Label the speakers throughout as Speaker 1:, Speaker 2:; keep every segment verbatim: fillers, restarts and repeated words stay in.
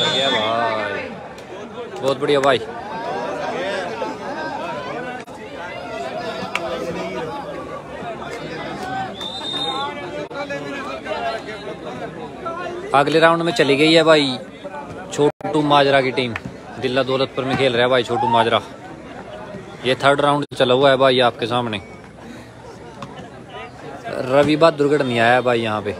Speaker 1: गया भाई, बहुत बढ़िया भाई। अगले राउंड में चली गई है भाई छोटू माजरा की टीम। दिल्ला दौलतपुर में खेल रहा है भाई छोटू माजरा। ये थर्ड राउंड चला हुआ है भाई आपके सामने। रवि बहादुरगढ़ नहीं आया भाई यहाँ पे।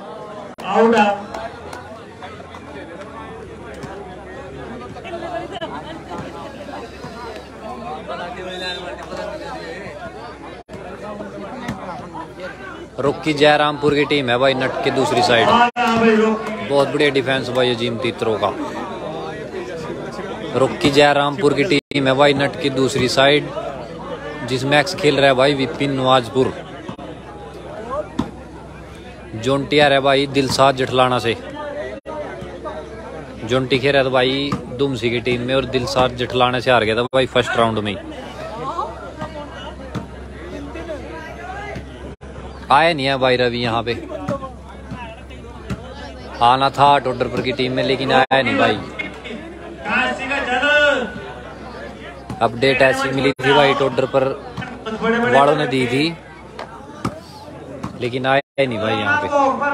Speaker 1: रुक्की जयरामपुर की टीम है भाई नट के दूसरी साइड। बहुत बढ़िया डिफेंस भाई अजीम तीतरों का। रुक्की जयरामपुर की टीम है भाई नट की दूसरी साइड, जिसमें एक्स खेल रहा है भाई विपिन नवाजपुर। जोंटियार है भाई दिलसाद जठलाना से। जोंटी खेल रहा था भाई दुमसी की टीम में और दिलसाद जठलाना से हार गया था भाई फर्स्ट राउंड में। आया नहीं है भाई रवि यहाँ पे। आना था टोडरपुर की टीम में लेकिन आया नहीं भाई। अपडेट ऐसी मिली थी भाई टोडरपुर वालों ने दी थी, लेकिन आया नहीं भाई यहाँ पे।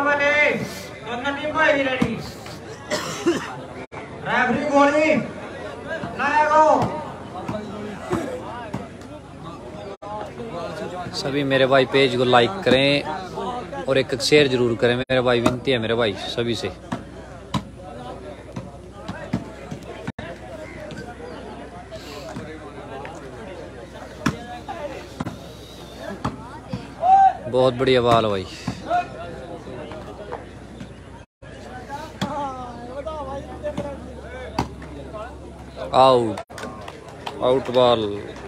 Speaker 1: सभी मेरे भाई पेज को लाइक करें और एक शेयर जरूर करें मेरे भाई, विनती है मेरे भाई सभी से। बहुत बढ़िया बाल भाई। Out out ball.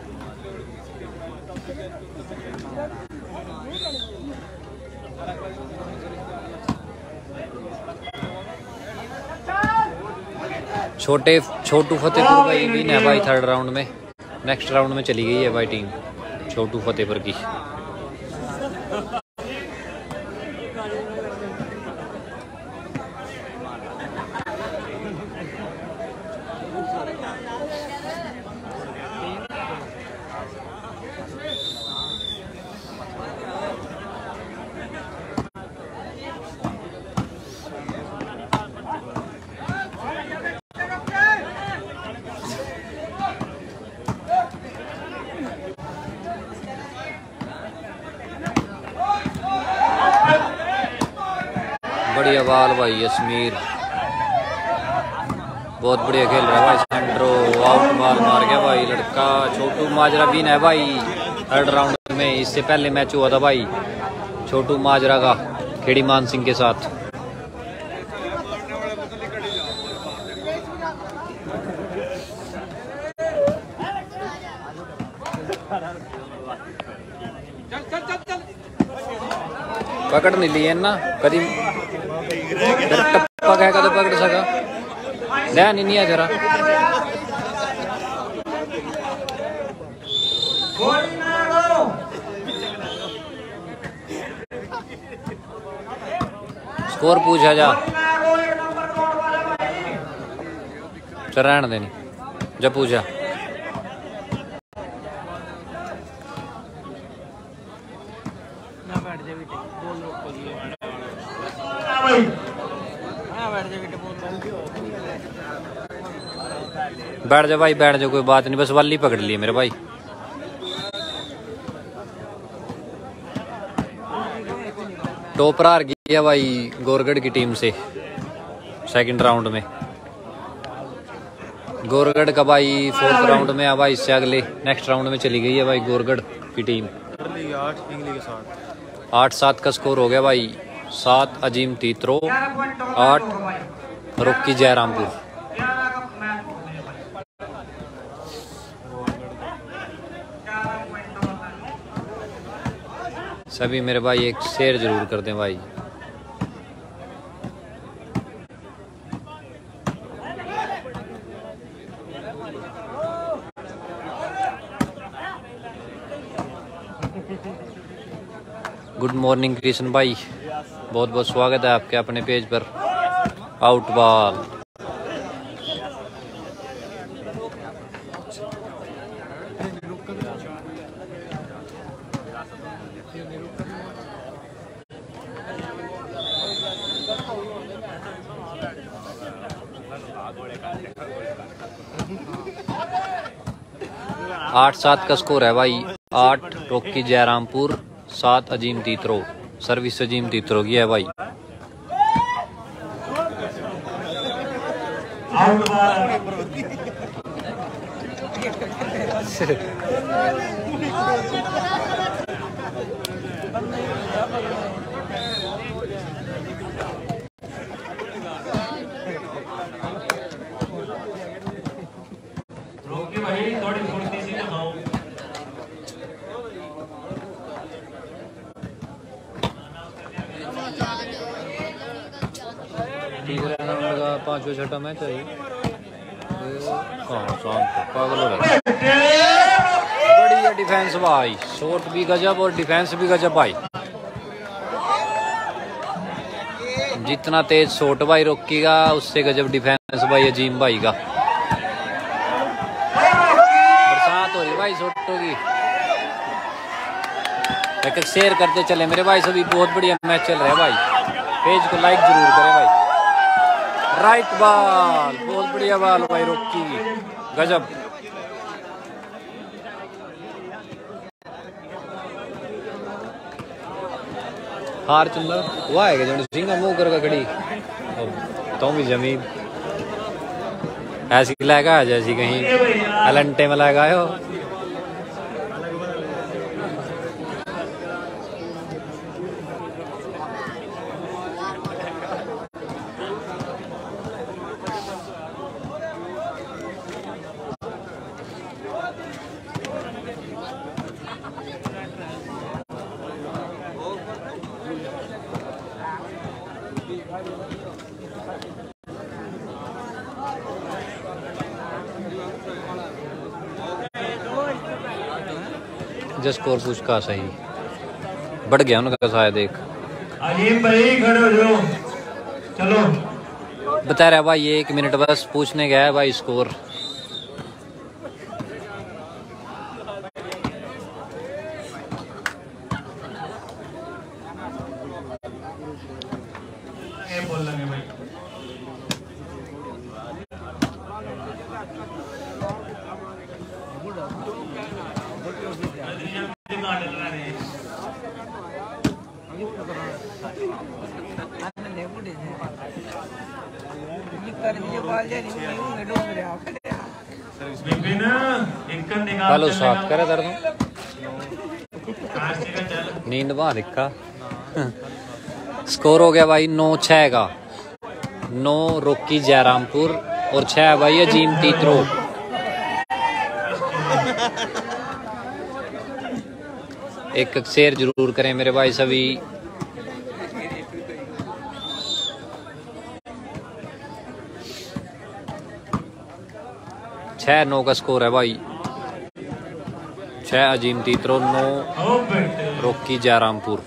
Speaker 1: छोटे छोटू फतेहपुर भाई भी है भाई थर्ड राउंड में। नेक्स्ट राउंड में चली गई है भाई टीम छोटू फतेहपुर की। बढ़िया बाल भाई यस्मीर, बहुत बढ़िया खेल रहा है भाई। सेंट्रो आउट बॉल मार गया भाई लड़का। छोटू माजरा बीन है भाई थर्ड राउंड में। इससे पहले मैच हुआ था भाई छोटू माजरा का खेड़ी मान सिंह के साथ। पकड़ नहीं लिए ना कभी टप्पा कह कदम पकड़ सका ध्यान ही नहीं है जरा। स्कोर पूछा जा चल रहने देनी जब पूछा। बैठ जा भाई बैठ जा, कोई बात नहीं, बस वाली पकड़ लिए मेरे भाई। टॉपर हार गया भाई गोरगढ़ की टीम से सेकंड राउंड में। गोरगढ़ का भाई फोर्थ राउंड में है भाई। इससे अगले नेक्स्ट राउंड में चली गई है भाई गोरगढ़ की टीम। आठ सात का स्कोर हो गया भाई। सात अजीम तीतरो, आठ रुक्की जयरामपुर। सभी मेरे भाई एक शेयर जरूर कर दें भाई। गुड मॉर्निंग कृष्ण भाई, बहुत बहुत स्वागत है आपके अपने पेज पर। आउट बॉल आठ सात का स्कोर है भाई। आठ रॉकी जयरामपुर, सात अजीम तीतरो। सर्विस अजीम तीतरो की है भाई।
Speaker 2: भाई थोड़ी फुर्ती सी दिखाओ।
Speaker 1: तीसरे नंबर का पांचवा छठा मैच है। कहाँ शांत पागल हो रहा है। बढ़िया डिफेंस भाई, शॉट भी गजब और डिफेंस भी गजब भाई। जितना तेज शॉट भाई रोकेगा उससे गजब डिफेंस भाई अजीम भाई का। बरसात हो रही भाई शॉटों की। एक एक शेयर करते चले मेरे भाई, सभी बहुत बढ़िया मैच चल रहा है भाई। पेज को लाइक जरूर करें भाई। राइट बॉल, बहुत बढ़िया बॉल भाई रोकी की, गजब। हार चंदा हुआ है जो सिंह मुंह कर खड़ी तो भी जमीन ऐसी लगा जैसी कहीं अलंटे में लगाए हो। जस्ट स्कोर पूछ का सही बढ़ गया उनका शायद। एक
Speaker 2: अजीम भाई खड़े हो जाओ, चलो
Speaker 1: बता रहा भाई एक मिनट बस पूछने गया है भाई स्कोर।
Speaker 2: बोल लगे भाई
Speaker 1: हेलो साथ करे दर्द नींद वहां दिखा। स्कोर हो गया भाई नौ छह का। नौ रॉकी जयरामपुर और छह भाई अजीम तीतरो। एक शेयर जरूर करें मेरे भाई सभी। छह नौ का स्कोर है भाई। छह अजीम तीतरो, नौ रॉकी जयरामपुर।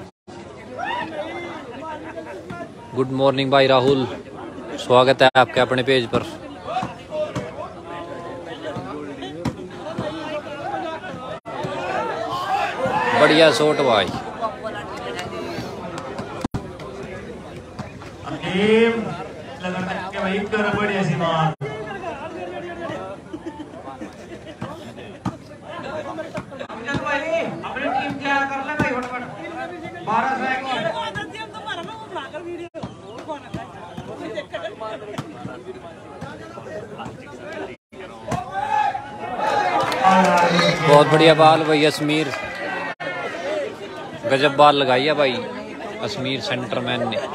Speaker 1: गुड मॉर्निंग भाई राहुल, स्वागत है आपके अपने पेज पर। बढ़िया शॉट भाई।
Speaker 2: भाई कर बढ़िया सी मार। अपनी टीम क्या कर ले भाई फटाफट। बारह सौ
Speaker 1: बहुत बढ़िया बाल भाई अजमीर, गजब बाल लगाई है भाई अजमीर सेंटरमैन ने।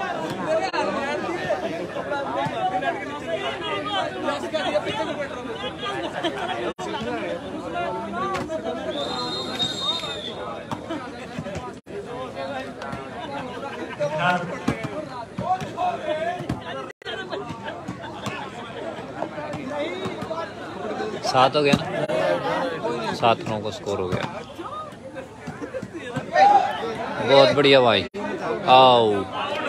Speaker 1: सात हो गया ना, सात नौ का स्कोर हो गया। बहुत बढ़िया भाई। आओ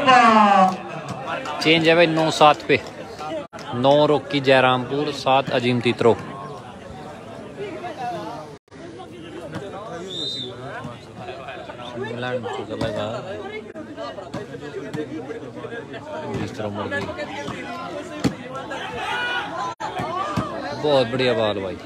Speaker 1: चेंज है भाई नौ सात पे। नौ रॉकी जयरामपुर, सात अजीम तीतरो। इंग्लैंड चलेगा जिस तरह मर्जी। बहुत बढ़िया बाल भाई।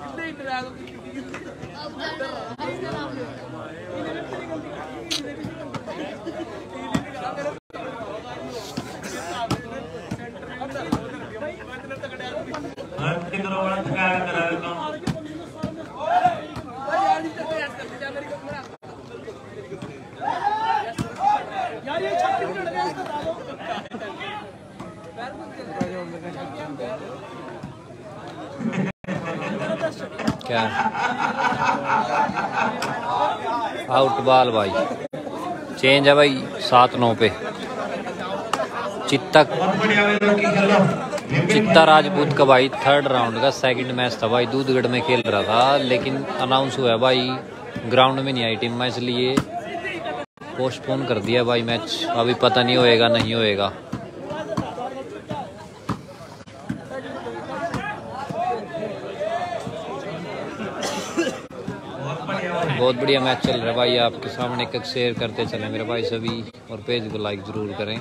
Speaker 1: क्या आउट बॉल भाई, चेंज है भाई सात नौ पे। चित्ता चित्ता राजपूत का भाई थर्ड राउंड का सेकंड मैच था भाई, दूधगढ़ में खेल रहा था, लेकिन अनाउंस हुआ भाई ग्राउंड में नहीं आई टीम में, इसलिए पोस्टपोन कर दिया भाई मैच। अभी पता नहीं होएगा नहीं होएगा। बहुत बढ़िया मैच चल रहा है भाई, आपके सामने एक शेयर करते चले मेरे भाई सभी, और पेज को लाइक जरूर करें।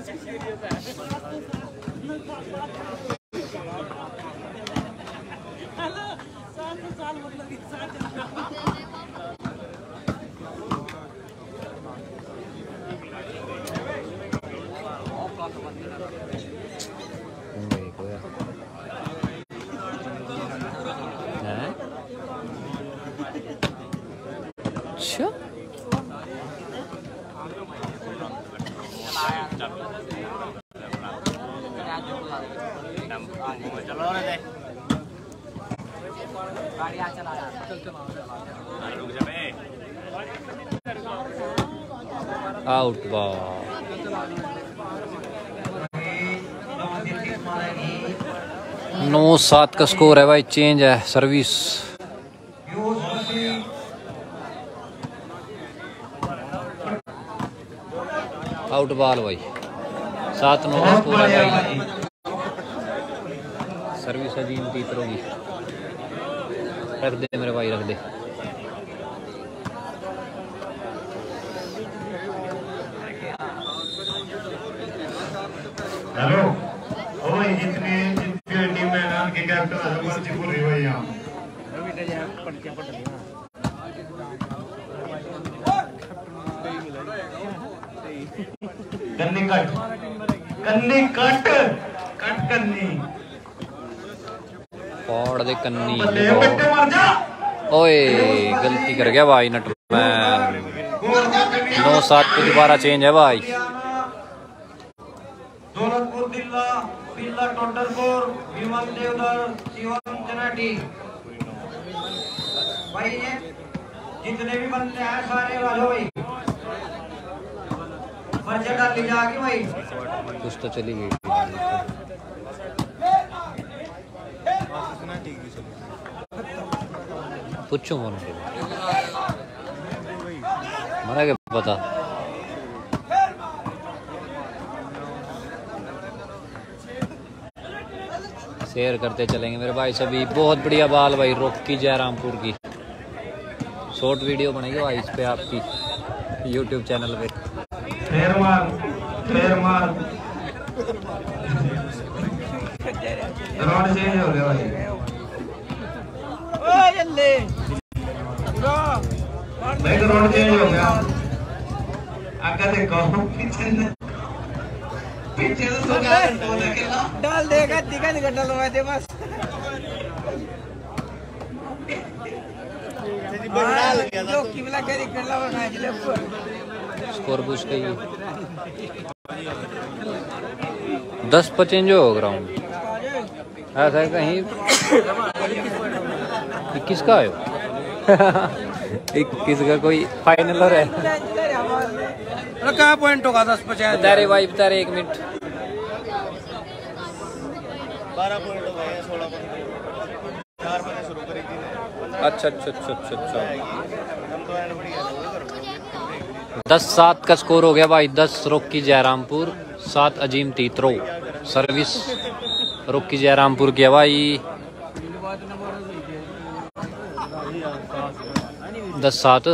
Speaker 1: अच्छा आउट बॉल। नौ सात का स्कोर है भाई, चेंज है सर्विस। आउट बॉल भाई, सात नौ का स्कोर है भाई। सर्विस अजीम तीसरों की, रख दे मेरे भाई रख दे।
Speaker 2: हेलो ओ भाई, जितने जितने टीम में ना के कैप्टन आजम मर्जी बोल रही भाई यहां कन्नी कट कन्नी कट कट कन्नी
Speaker 1: पौड़ दे कन्नी।
Speaker 2: बल्ले बेटे मर जा।
Speaker 1: ओए गलती कर गया भाई नटमैन। नौ सात पे दोबारा चेंज है भाई।
Speaker 2: दौलतपुर दिल्ला दिल्ला टोटलपुर विमल देवदर शिवम जनाटी भाई, ये जितने भी बंदे हैं सारे वालों भाई पर्चा डाल ली जाके भाई।
Speaker 1: कुछ तो चली गई पूछो मन मना के पता। शेयर करते चलेंगे मेरे भाई सभी। बहुत बढ़िया बाल भाई, रॉकी जयरामपुर की शॉर्ट वीडियो बनाई भाई इस पे आपकी यूट्यूब चैनल पे।
Speaker 2: फेर मार फेर मार रोड चेंज हो गया भाई। ओ जल्दी भाई तो रोड चेंज हो गया। आगे देखो पीछे पीछे तो सो गया तो देखेगा डाल देगा दिखा दिखा डलवा दे बस। जो किबला करी कर ला ना जिले
Speaker 1: स्कोर पूछ गई दस पर चेंज हो ग्राउंड ऐसा कहीं। इक्कीस का आयो इक्कीस का कोई फाइनल हो रहा है।
Speaker 3: क्या पॉइंट होगा दस पचास?
Speaker 1: बता रहे भाई बता रहे एक मिनट।
Speaker 3: बारह पॉइंट हो गए, सोलह पॉइंट चार बजे शुरू करी थी।
Speaker 1: अच्छा अच्छा अच्छा अच्छा अच्छा दस सात का स्कोर हो गया भाई। दस रॉकी जयरामपुर, सात अजीम तीतरो। सर्विस रॉकी जयरामपुर की भाई। दस सात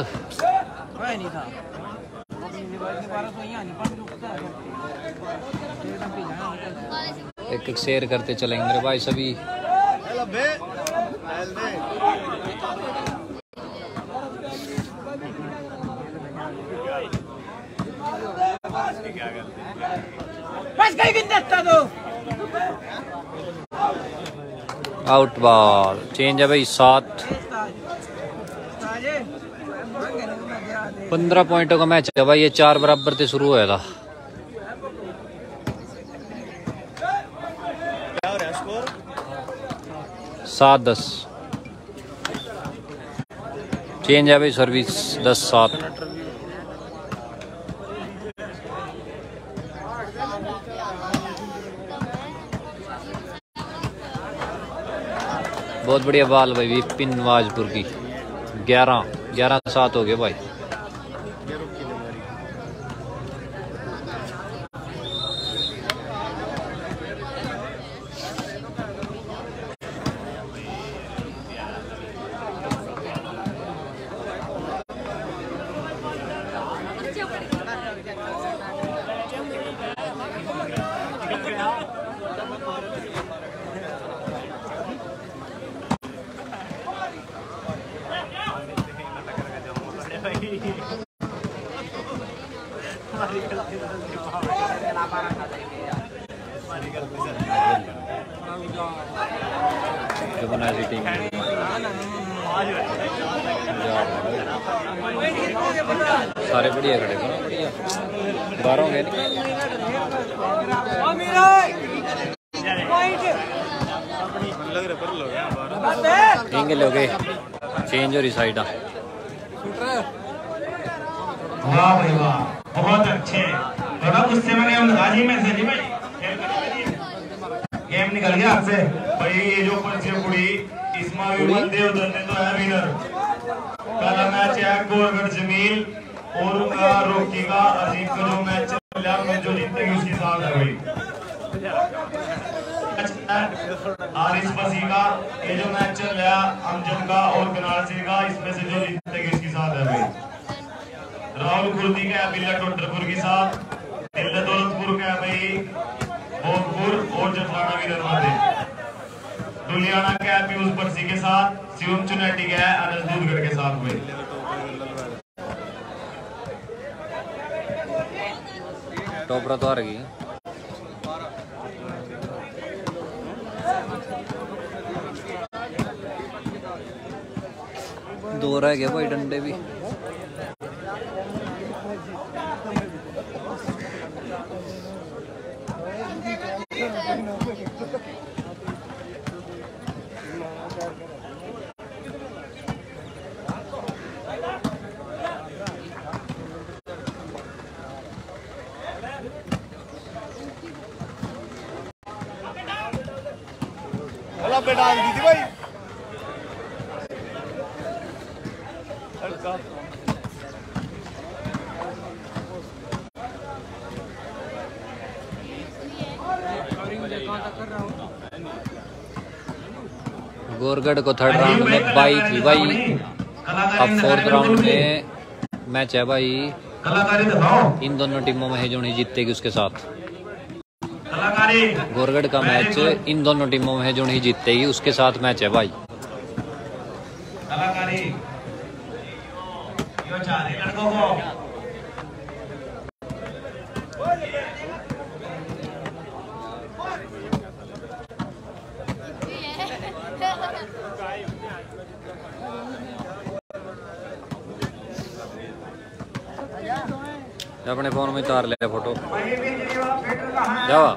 Speaker 1: एक एक शेयर करते चलेंगे मेरे भाई सभी।
Speaker 3: लबे डाल दे
Speaker 2: बस कहीं कितना दो
Speaker 1: आउट बॉल चेंज है भाई सात पंद्रह पॉइंटों का मैच है भाई ये चार बराबर से शुरू हुआ था
Speaker 3: क्या हो रहा है स्कोर
Speaker 1: सात दस चेंज है भाई सर्विस दस सात बहुत बढ़िया बाल भाई विपिन वाजपुर की ग्यारह ग्यारह सात हो गए भाई जो बना रही टीम सारे बढ़िया खड़े को ना बढ़िया बारह होंगे नहीं लोग चेंज हो रही साइड
Speaker 2: वाह भाई वाह बहुत अच्छे बड़ा गुस्से में गेम हाजी में से जी भाई गेम निकल गया हाथ से
Speaker 4: भाई ये जो पंचे कुड़ी इसमें भी बंदे उधर ने तो है विनर कल मैच है गोरगढ़ जमील और उनका रोकी का अजीम का जो मैच चला में जो जीतेगी उसके साथ है भाई आरिस बसी का ये जो मैच चल रहा अमजद का और कनाल सिंह का इसमें से जो जीतेगी उसके साथ है भाई राहुल कुर्दी का बिल्ला टोटरपुर के साथ दिल्ला दौलतपुर का भाई भोगपुर और जटलाना की दरवाजे दुलियाना का पीयूष बरसी के साथ शिवम चुनेटी का अनस दूधगढ़ के साथ हुए
Speaker 1: टोपरा तो आ रही दो रह गए भाई डंडे भी
Speaker 3: लबे डाल दी थी भाई
Speaker 1: गोरगढ़ को थर्ड राउंड में बाई थी भाई अब फोर्थ राउंड में मैच है भाई इन दोनों टीमों में है जो नहीं जीतेगी उसके साथ गोरगढ़ का मैच इन दोनों टीमों में है जो नहीं जीतेगी उसके साथ मैच है भाई अपने फोन में तार ले फोटो जावा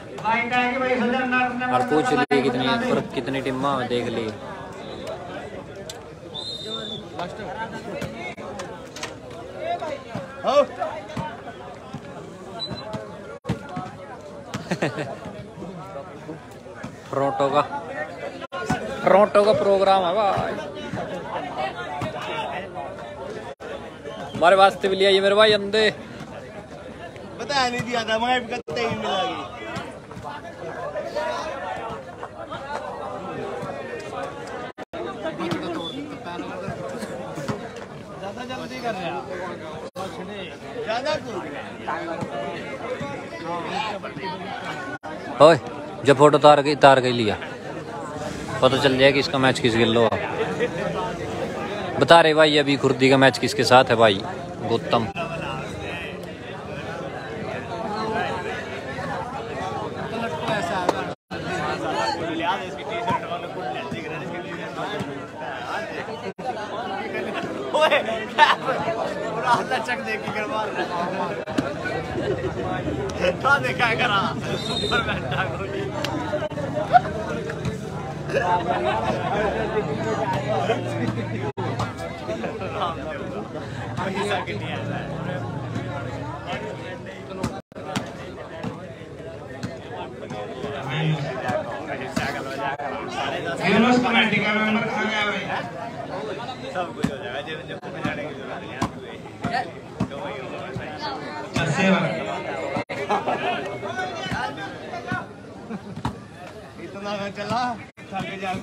Speaker 1: और पूछ लिए कितनी पर कितनी टीमा देख ली टोरंटो का टोरंटो का प्रोग्राम है भाई हमारे वास्ते भी लिया ये मेरे भाई अंधे
Speaker 3: बता नहीं दिया था मैं कत्ते ही मिला गई ज्यादा जल्दी कर रहे हैं ज्यादा
Speaker 1: ओए जब फोटो तार गई तार गई लिया पता चल जाएगा कि इसका मैच किस गिल्लो है। बता रहे भाई अभी खुर्दी का मैच किसके साथ है भाई। गौतम
Speaker 3: देखा करा
Speaker 2: कमेटी का मेंबर कहाँ गया भाई?
Speaker 3: सब कुछ हो जाएगा जब जब जाने की जरूरत नहीं है। इतना मैं चला थक जाएगा।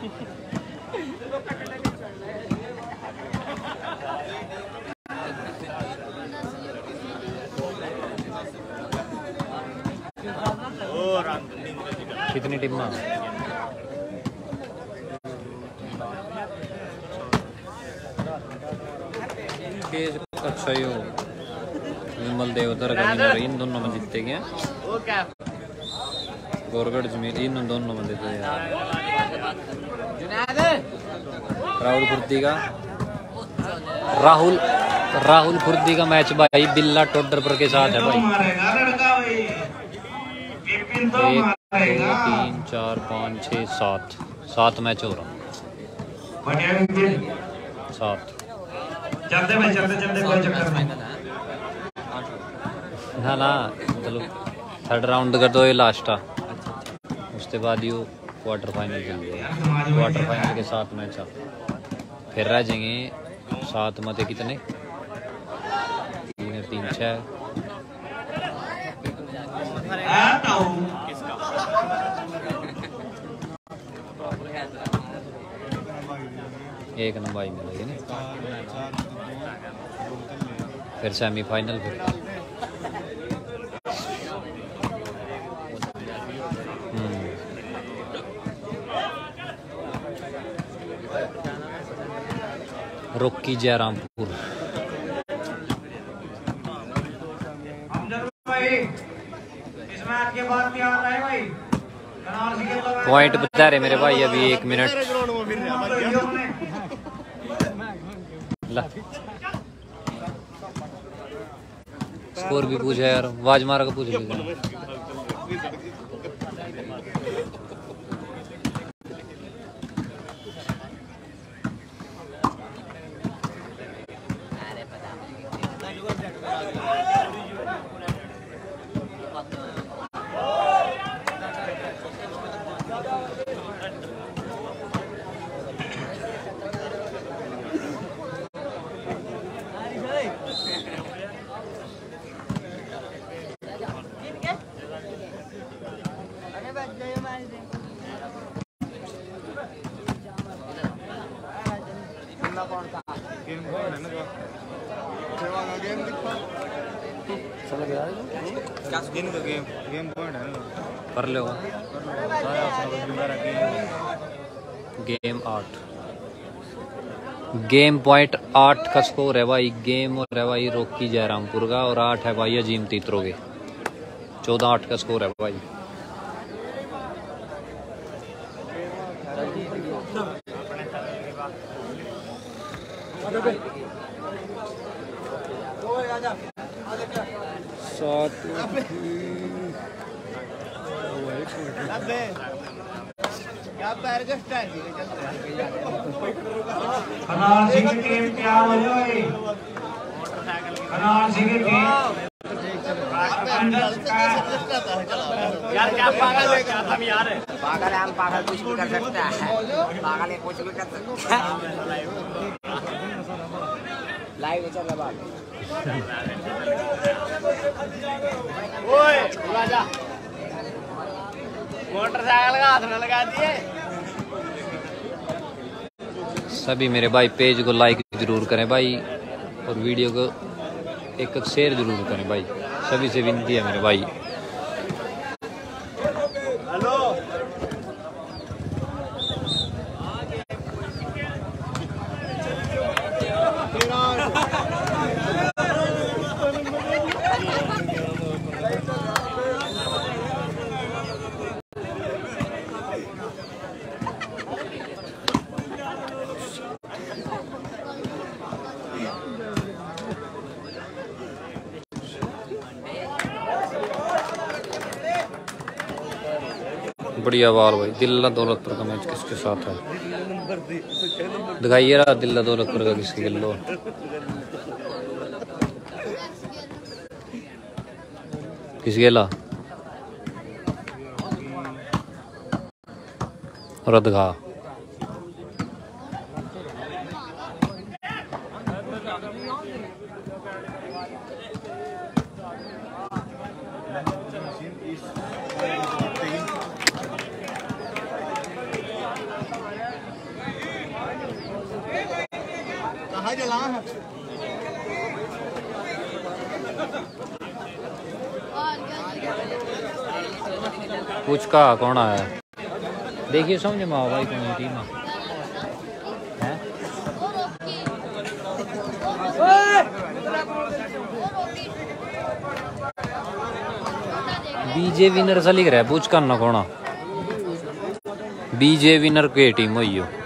Speaker 1: कितनी टीम में अच्छा यो विमल देवधर इन दोनों में जीतते गए। गोरगढ़ जमीन इन दोनों में देते यार। राहुल खुर्दी का राहुल राहुल खुर्दी का मैच भाई बिल्ला टोडरपुर के साथ है भाई। एक दो तीन चार पाँच छः सात सात मैच हो रहा। सात
Speaker 2: चलते भाई चलते चलते कोई चक्कर नहीं।
Speaker 1: ना ना चलो थर्ड राउंड कर दो ये लास्ट आ। उसके बाद यू क्वार्टर फाइनल चल जाएगा। क्वार्टर फाइनल के सात मैच आ फिर रह जाएंगे सात मते कितने तीन तीन छः एक नंबर मिलेगी ना फिर सेमीफाइनल फिर रॉकी जयरामपुर। पॉइंट बता रहे मेरे भाई अभी एक मिनट स्कोर भी पूछा यार आवाज मारा का पूछ लीजिए। कर लो गेम आठ गेम पॉइंट आठ का स्कोर है भाई। गेम और है भाई रॉकी जयरामपुर का और आठ है भाई अजीम तीतरो के। चौदह आठ का स्कोर है भाई।
Speaker 2: खनाल सिंह की टीम तैयार हो जाए। खनाल सिंह की टीम
Speaker 3: यार क्या पागल है क्या हम यार है
Speaker 5: पागल है। हम पागल कुछ भी कर सकते हैं। पागल है कुछ भी कर सकते हैं। लाइव चल रहा बात।
Speaker 3: ओए राजा मोटरसाइकिल का हाथ न लगा दिए।
Speaker 1: सभी मेरे भाई पेज को लाइक जरूर करें भाई और वीडियो को एक शेयर जरूर करें भाई। सभी से विनती है मेरे भाई।
Speaker 3: हेलो
Speaker 1: बढ़िया बाल भाई। दिल्ला दौलतपुर का मैच किसके साथ है दिखाइए रहा। दिल्ला दौलतपुर का किसके किलो किस गेला रदगा
Speaker 3: कहाँ जला है
Speaker 1: कुछ का कौन आया देखिए समझ में आओ भाई कौन टीम है। बीजे विनर सा लिख रहा है पूछ करना कौन बीजे विनर के टीम हुई हो।